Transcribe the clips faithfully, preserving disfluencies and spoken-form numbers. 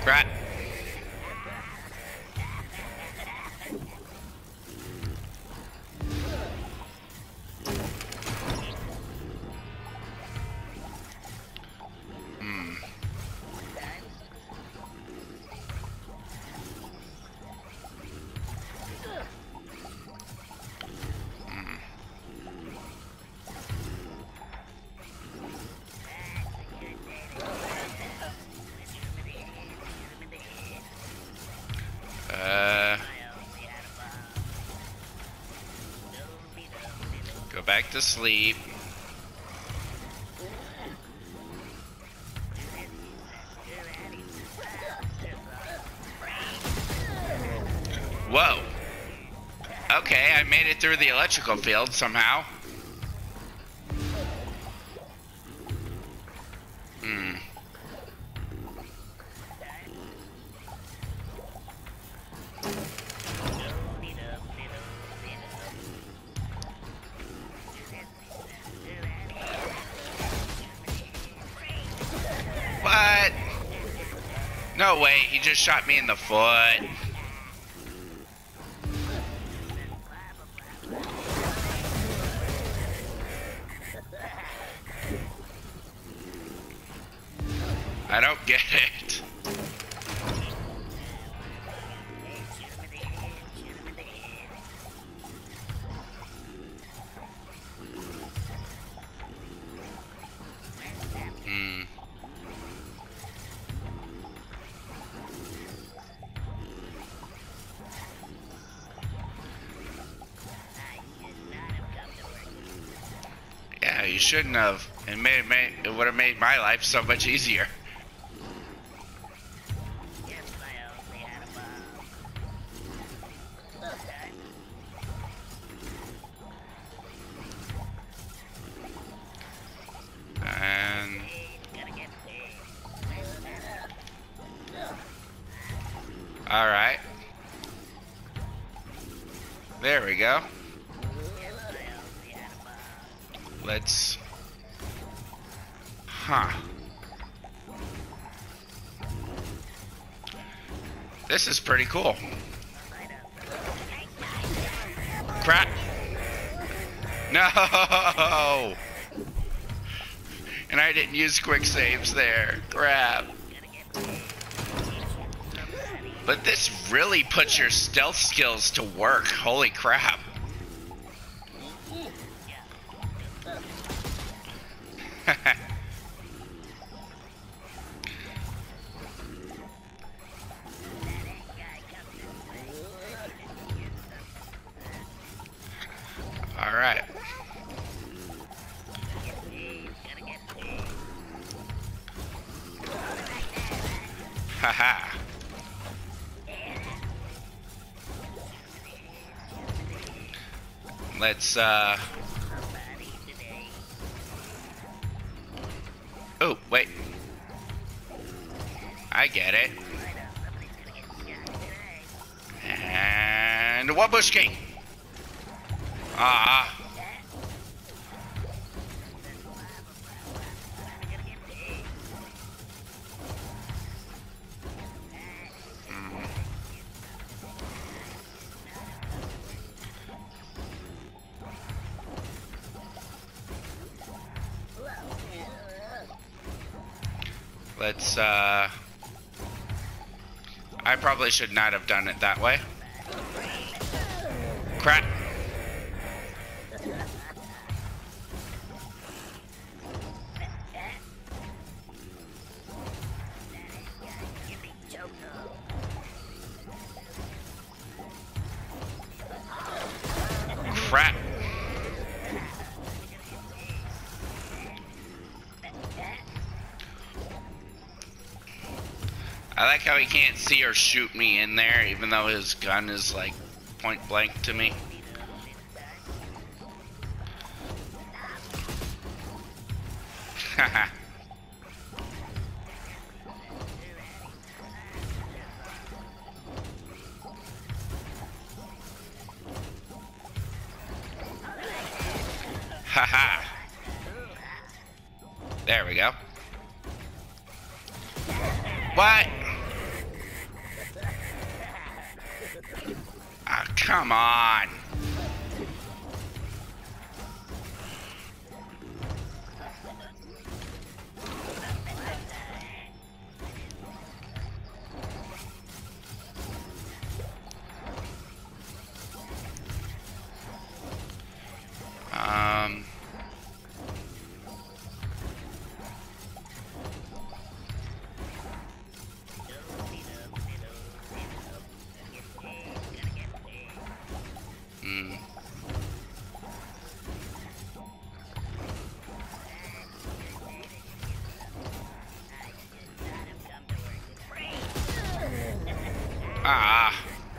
Crap. Hmm. Hmm. Uh, go back to sleep. Whoa. Okay, I made it through the electrical field somehow. Hmm. What? No way, he just shot me in the foot. I don't get it. Hmm. Yeah, you shouldn't have. It made, made it would have made my life so much easier. And all right, there we go. Let's, huh? This is pretty cool. Crap! No! And I didn't use quick saves there. Crap. But this really puts your stealth skills to work. Holy crap. All right. Haha. Let's uh oh, wait. I get it. And one bush gate. Ah. Mm. Let's uh I probably should not have done it that way. Crap. Crap. I like how he can't see or shoot me in there, even though his gun is like point blank to me. Haha. Haha. There we go. What? Come on. Um... Hmm. Ah.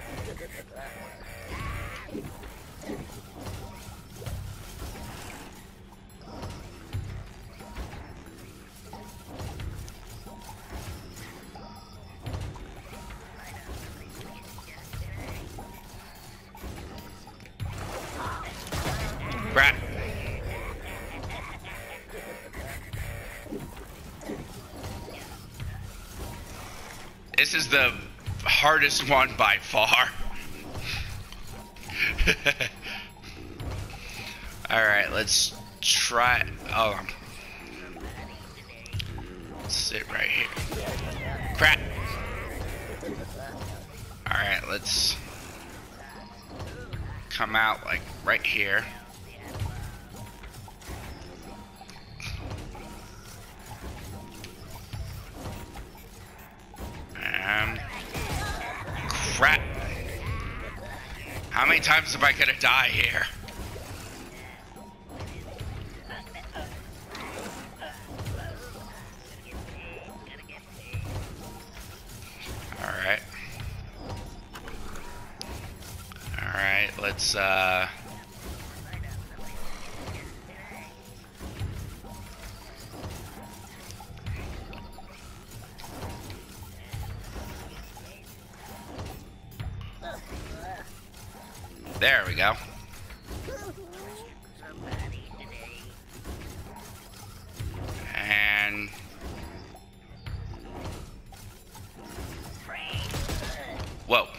Crap. This is the hardest one by far. Alright, let's try. Oh, let's sit right here. Crap. Alright, let's come out like right here. Um, crap. How many times am I gonna die here? Alright. Alright, let's, uh... there we go. And... whoa.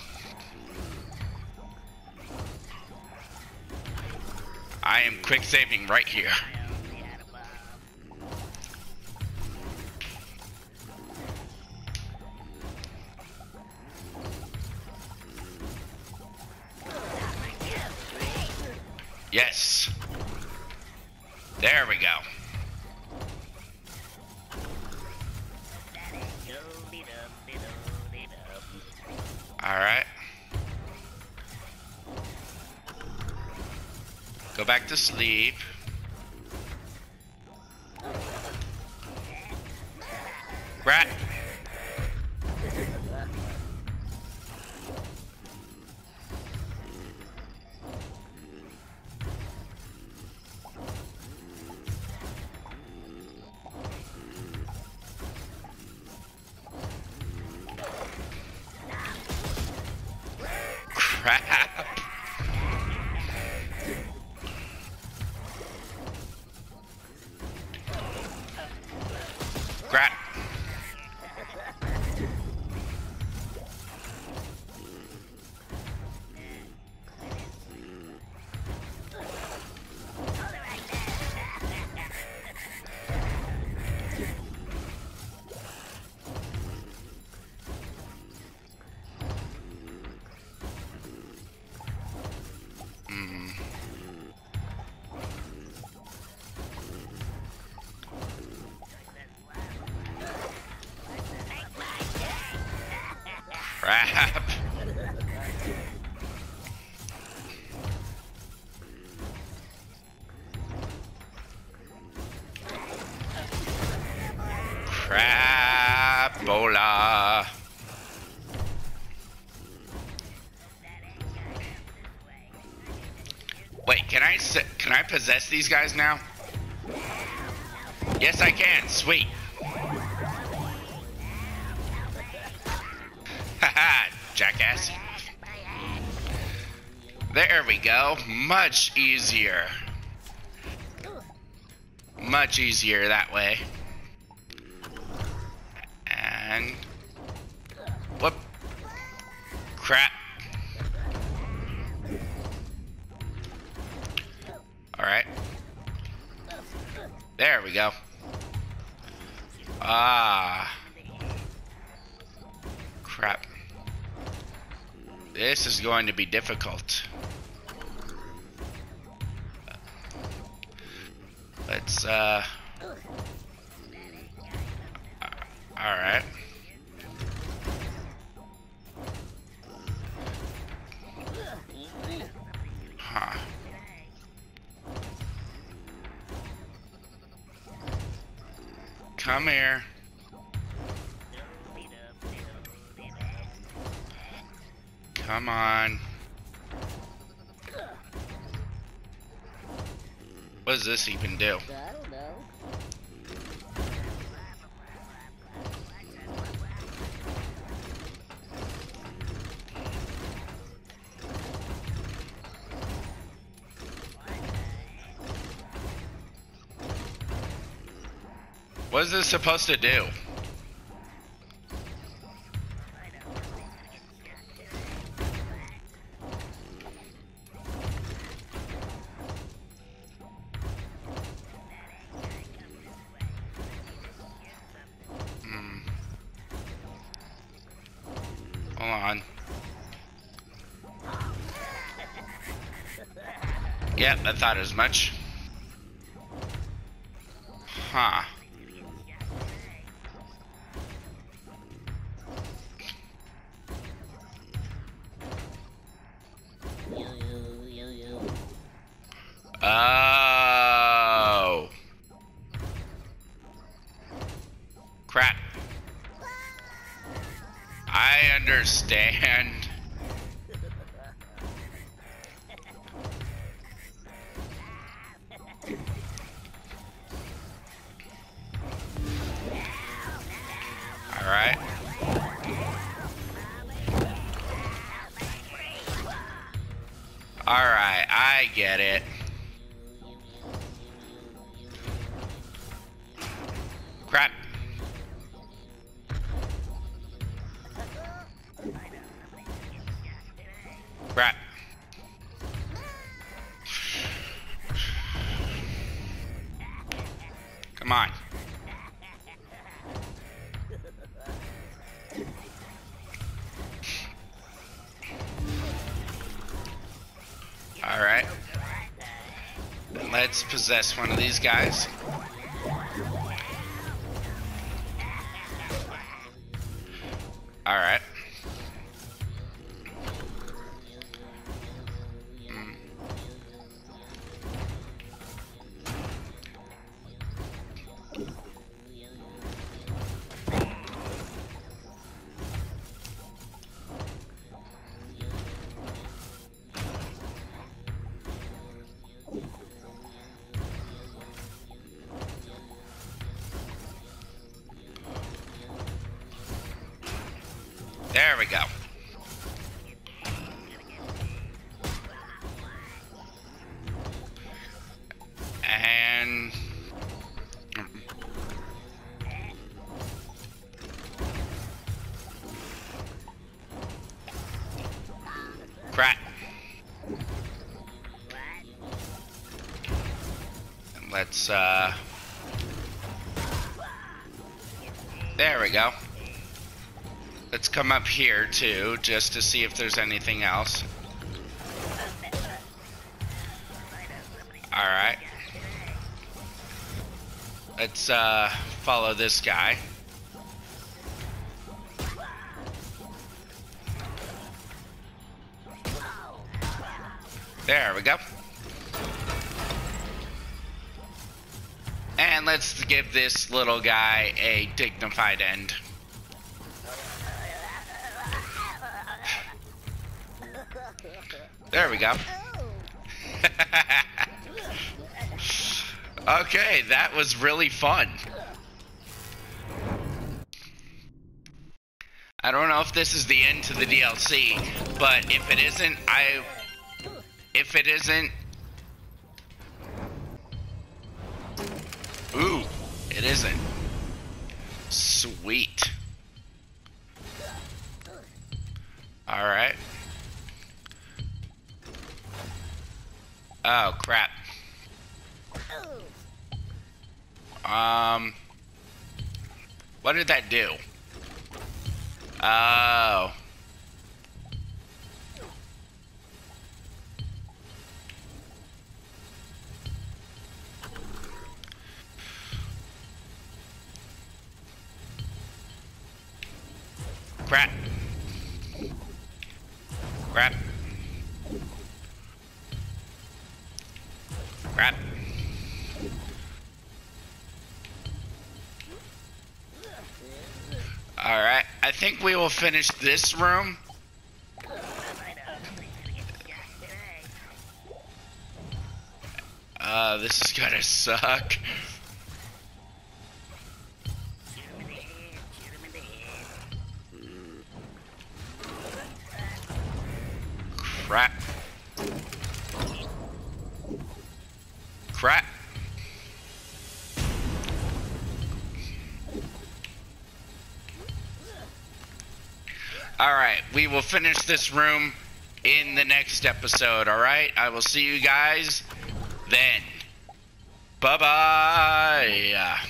I am quick saving right here. Yes. There we go. All right. Go back to sleep. Rat. Crap. Crap. Mm. Crap. Crapola. Wait, can I s- can I possess these guys now? Yes, I can. Sweet. Haha, jackass. There we go. Much easier. Much easier that way. And... whoop. Crap. There we go. Ah. Crap. This is going to be difficult. Let's, uh... Alright. Huh. Come here. Come on. What does this even do? I don't know. What is this supposed to do? Hmm. Hold on. Yep, I thought as much. Huh. Oh. Crap. I understand. All right. All right, I get it. Crap. Crap. Come on. All right. Let's possess one of these guys. All right. Mm. There we go. And crap. And let's uh there we go. Let's come up here too, just to see if there's anything else. Alright. Let's uh, follow this guy. There we go. And let's give this little guy a dignified end. There we go. Okay, that was really fun. I don't know if this is the end to the D L C, but if it isn't, I... If it isn't... Ooh, it isn't. Sweet. Alright. Oh, crap. Um, what did that do? Oh. Crap. Crap. Crap. Alright, I think we will finish this room. Uh, this is gonna suck. Crap. Crap. Alright, we will finish this room in the next episode, alright? I will see you guys then. Bye-bye.